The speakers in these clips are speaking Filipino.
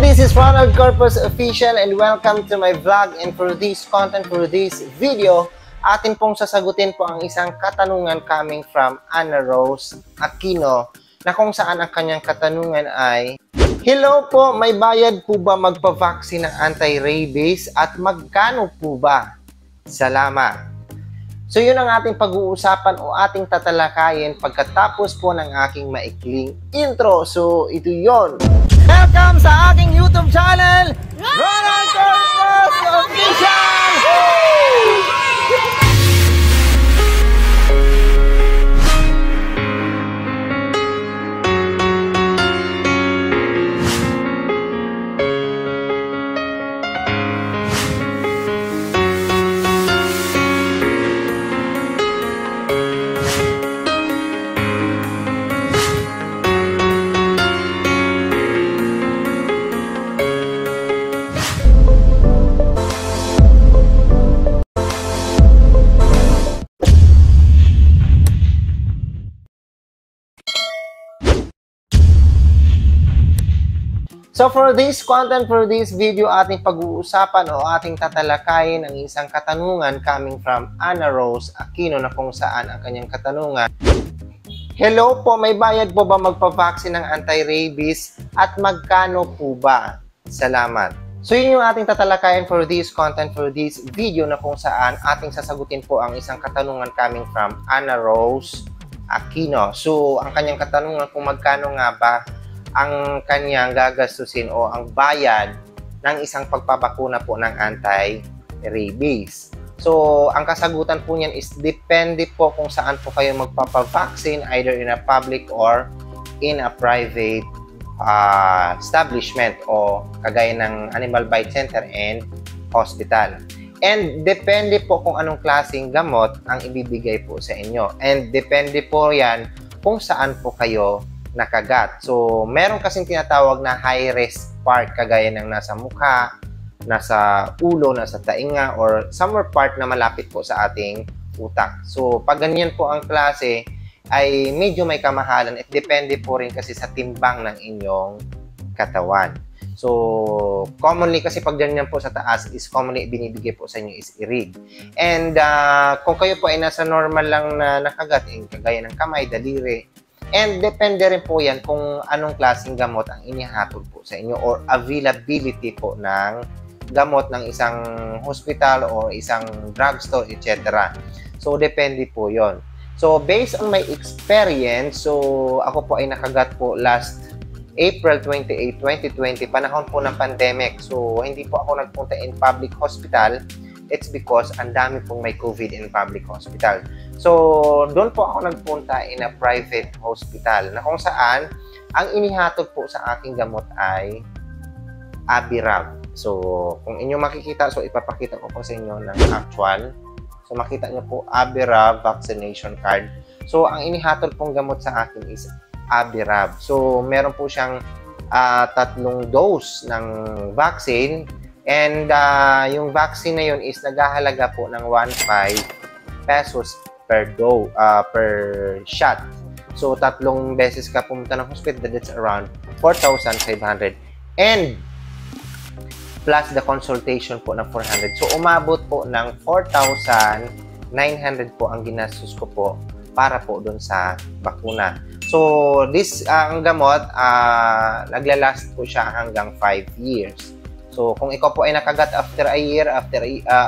this is Ronald Corpus Official and welcome to my vlog. And for this content, for this video, atin pong sasagutin po ang isang katanungan coming from Ana Rose Aquino na kung saan ang kanyang katanungan ay, hello po, may bayad po ba magpa-vaccine ng anti-rabies at magkano po ba? Salamat. So yun ang ating pag-uusapan o ating tatalakayin pagkatapos po ng aking maikling intro. So ito yun. Welcome sa aking YouTube channel, Ronald Corpus Official! So for this content, for this video, ating pag-uusapan o ating tatalakayin ang isang katanungan coming from Ana Rose Aquino na kung saan ang kanyang katanungan. Hello po, may bayad po ba magpa-vaccine ng anti-rabies at magkano po ba? Salamat. So yun yung ating tatalakayin for this content, for this video na kung saan ating sasagutin po ang isang katanungan coming from Ana Rose Aquino. So ang kanyang katanungan kung magkano nga ba ang kanyang gagastusin o ang bayad ng isang pagpapakuna po ng anti-rabies. So, ang kasagutan po niyan is depende po kung saan po kayo magpapavaccine, either in a public or in a private establishment o kagaya ng Animal Bite Center and hospital. And depende po kung anong klaseng gamot ang ibibigay po sa inyo. And depende po yan kung saan po kayo nakagat. So, meron kasing tinatawag na high-risk part kagaya ng nasa mukha, nasa ulo, nasa tainga, or somewhere part na malapit po sa ating utak. So, pag ganyan po ang klase, ay medyo may kamahalan at depende po rin kasi sa timbang ng inyong katawan. So, commonly kasi pag ganyan po sa taas is commonly binibigay po sa inyo is irig. And kung kayo po ay nasa normal lang na nakagat, kagaya ng kamay, daliri, and depende rin po yan kung anong klaseng gamot ang inihatol po sa inyo or availability po ng gamot ng isang hospital or isang drugstore, etc. So, depende po yon. So, based on my experience, so ako po ay nakagat po last April 28, 2020, panahon po ng pandemic. So, hindi po ako nagpunta in public hospital. It's because ang dami pong may COVID in public hospital. So, doon po ako nagpunta in a private hospital na kung saan ang inihatod po sa aking gamot ay Abirav. So, kung inyo makikita, so ipapakita ko po sa inyo ng actual. So, makita nyo po Abirav vaccination card. So, ang inihatod pong gamot sa akin is Abirav. So, meron po siyang 3 dose ng vaccine. And yung vaccine na yun is naghahalaga po ng 1.5 pesos per shot. So, 3 beses ka pumunta ng hospital, that's around 4,500. And plus the consultation po ng 400. So, umabot po ng 4,900 po ang ginastos ko po para po dun sa bakuna. So, this ang gamot, naglalast po siya hanggang 5 years. So, kung ikaw po ay nakagat after a year, after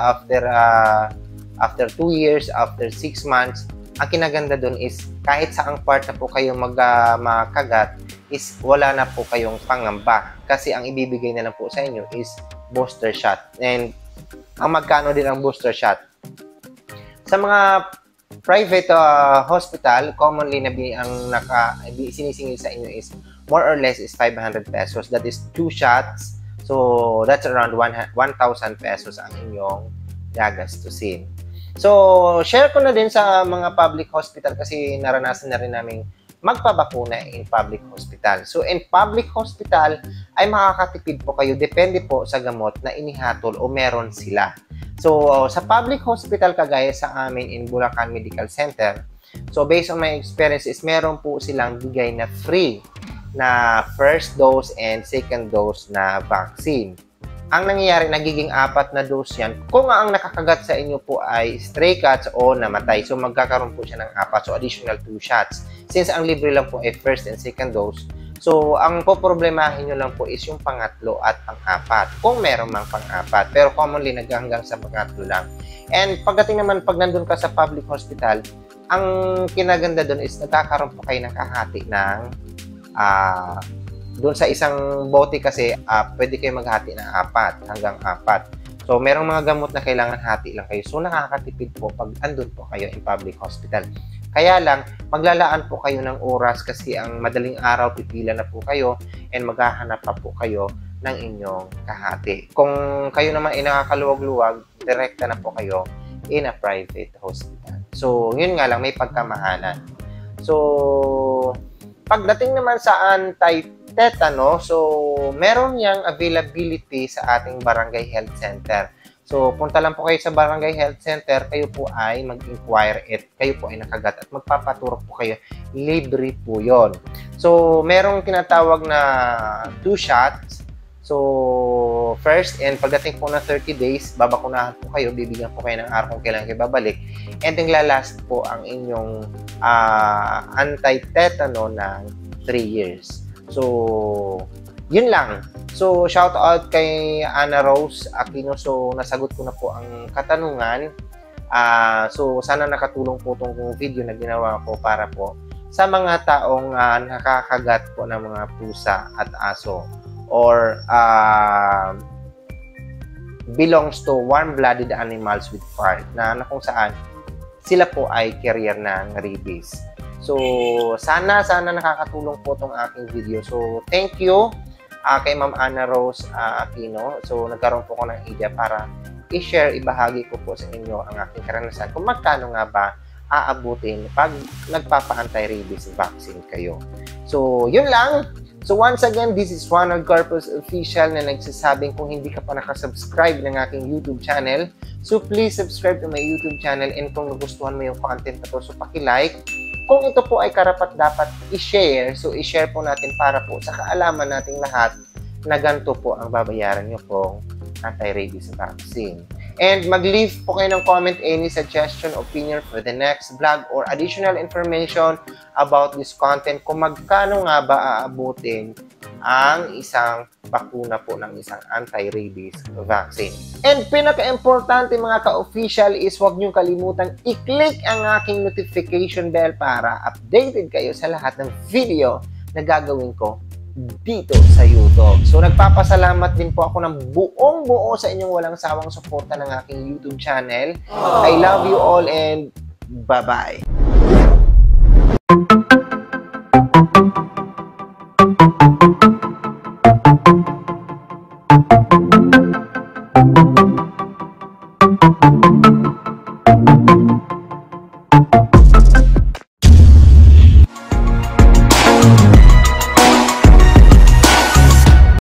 2 years, after 6 months, ang kinaganda dun is kahit saang part na po kayo makagat is wala na po kayong pangamba kasi ang ibibigay na lang po sa inyo is booster shot. And ang magkano din ang booster shot? Sa mga private hospital, commonly na sinisingil sa inyo is more or less is 500 pesos. That is 2 shots. So, that's around 1,000 pesos ang inyong gagastusin. So, share ko na din sa mga public hospital kasi naranasan na rin namin magpabakuna in public hospital. So, in public hospital ay makakatipid po kayo. Depende po sa gamot na inihatol o meron sila. So, sa public hospital kagaya sa amin in Bulacan Medical Center, so based on my experience is meron po silang bigay na free na first dose and second dose na vaccine. Ang nangyayari, nagiging 4 na dose yan. Kung ang nakakagat sa inyo po ay stray cats o namatay, so magkakaroon po siya ng 4, so additional 2 shots. Since ang libre lang po ay first and second dose, so ang poproblemahin nyo lang po is yung pangatlo at pang-4, kung meron mang pang-4. Pero commonly, hanggang sa pangatlo lang. And pagdating naman, pag nandun ka sa public hospital, ang kinaganda doon is nagkakaroon po kayo ng kahati ng doon sa isang bote kasi pwede kayo maghati ng 4 hanggang 4. So, merong mga gamot na kailangan hati lang kayo. So, nakakatipid po pag andun po kayo in public hospital. Kaya lang, maglalaan po kayo ng oras kasi ang madaling araw, pipila na po kayo and maghahanap pa po kayo ng inyong kahati. Kung kayo naman ay nakakaluwag-luwag, direkta na po kayo in a private hospital. So, yun nga lang, may pagkamahalan. So, pagdating naman sa anti-tetano, so meron yang availability sa ating barangay health center. So punta lang po kayo sa barangay health center, kayo po ay mag-inquire at kayo po ay nakagat at magpapaturok po kayo. Libre po yon. So merong tinatawag na 2 shots. So first, and pagdating po na 30 days, babakunahan po kayo, bibigyan po kayo ng araw kung kailan kayo babalik. And then lalast po ang inyong anti-tetano ng 3 years. So, yun lang. So, shout out kay Ana Rose Aquino. So, nasagot ko na po ang katanungan. So, sana nakatulong po itong video na ginawa ko para po sa mga taong nakakagat po ng mga pusa at aso or belongs to warm-blooded animals with FAR na kung saan sila po ay carrier ng rabies. So, sana nakakatulong po itong aking video. So, thank you kay Ma'am Ana Rose Aquino. So, nagkaroon po ko ng idea para i-share, ibahagi ko po sa inyo ang aking karanasan kung magkano nga ba aabutin pag nagpapa-anti-rabies vaccine kayo. So, yun lang. So, once again, this is Ronald Corpus Official na nagsasabing kung hindi ka pa nakasubscribe ng aking YouTube channel, so please subscribe to my YouTube channel, and kung nagustuhan mo yung content na to, so paki-like. Kung ito po ay karapat-dapat i-share, so i-share po natin para po sa kaalaman nating lahat na ganito po ang babayaran nyo pong anti-rabies vaccine. And mag-leave po kayo ng comment, any suggestion, opinion for the next vlog or additional information about this content, kung magkano nga ba aabutin ang isang bakuna po ng isang anti-rabies vaccine. And pinaka-importante mga ka-official is huwag niyong kalimutang i-click ang aking notification bell para updated kayo sa lahat ng video na gagawin ko dito sa YouTube. So, nagpapasalamat din po ako ng buong-buo sa inyong walang sawang suporta ng aking YouTube channel. I love you all and bye-bye.